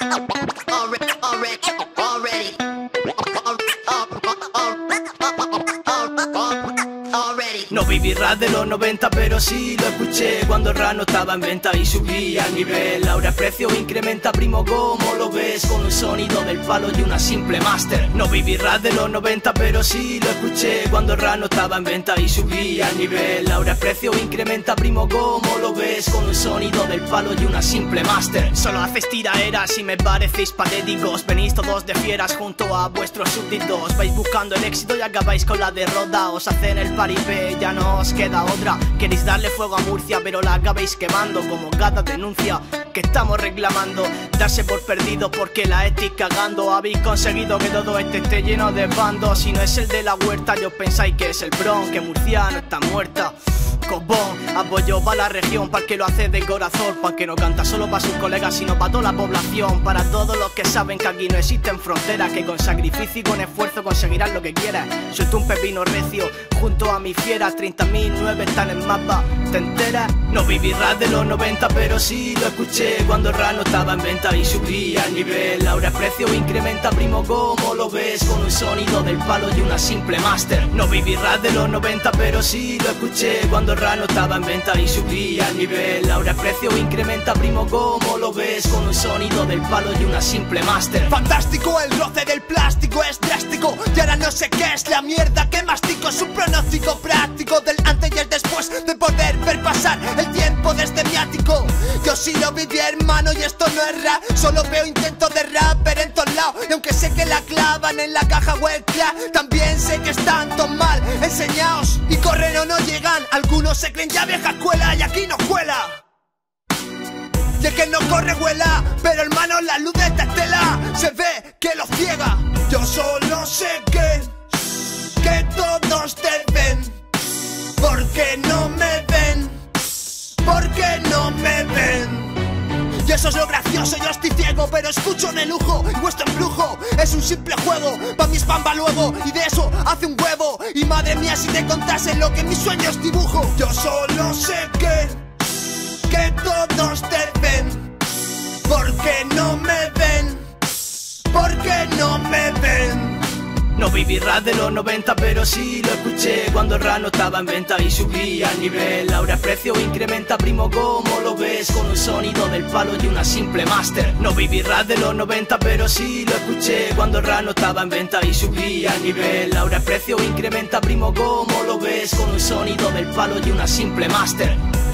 No viví rap de los 90, pero sí lo escuché cuando el rap no estaba en venta y subía el nivel. Ahora el precio incrementa, primo, ¿cómo lo ves? Con un sonido del palo y una simple master. No viví rap de los 90, pero sí lo escuché cuando el rap no estaba en venta y subía el nivel. Ahora el precio incrementa, primo, ¿cómo lo ves? Con un sonido del palo y una simple master. Solo haces tiraderas y me parecéis patéticos. Venís todos de fieras junto a vuestros súbditos. Vais buscando el éxito y acabáis con la derrota. Os hacen el paripé, ya no os queda otra. Queréis darle fuego a Murcia, pero la acabáis quemando. Como Gata denuncia que estamos reclamando. Darse por perdido porque la estáis cagando. Habéis conseguido que todo esté lleno de bandos. Si no es el de la huerta, yo pensáis que es el Bron. Que Murcia no está muerta. Cobón, apoyo para la región, para el que lo hace de corazón, para el que no canta solo para sus colegas, sino para toda la población, para todos los que saben que aquí no existen fronteras, que con sacrificio y con esfuerzo conseguirán lo que quieran. Suelto un pepino recio junto a mis fieras, 30.009 están en mapa, ¿te enteras? No viví rap de los 90, pero sí lo escuché cuando el rap no estaba en venta y subía el nivel. Ahora el precio incrementa, primo, ¿cómo lo ves? Con un sonido del palo y una simple master. No viví rap de los 90, pero sí lo escuché cuando el rap no estaba en venta y subía el nivel. Ahora el precio incrementa, primo, ¿cómo lo ves? Con un sonido del palo y una simple master. Fantástico, el roce del plástico es drástico. Y ahora no sé qué es la mierda que mastico. Es un pronóstico práctico del antes y el después de poder ver pasar el tiempo desde mi ático. Yo sí lo viví, hermano, y esto no es rap. Solo veo intentos de rapper en todos lados. Y aunque sé que la clavan en la caja hueca, también sé que están todos mal enseñados y corren o no llegan. Algunos se creen ya vieja escuela y aquí no cuela. Y el que no corre vuela, pero hermano la luz de esta estela se ve que lo ciega. Yo solo sé que todos te ven, porque no me ven, porque no me ven. Y eso es lo gracioso, yo estoy ciego, pero escucho en el lujo. Y vuestro embrujo es un simple juego, pa' mi spam va luego, y de eso hace un huevo. Y madre mía si te contase lo que en mis sueños dibujo. Yo solo sé que todos te ven, porque no me ven, porque no me ven. No viví rap de los 90, pero sí lo escuché cuando el rap no estaba en venta y subía el nivel. Ahora el precio incrementa, primo, ¿cómo lo ves? Con un sonido del palo y una simple master. No viví rap de los 90, pero sí lo escuché cuando el rap no estaba en venta y subía el nivel. Ahora el precio incrementa, primo, ¿cómo lo ves? Con un sonido del palo y una simple master.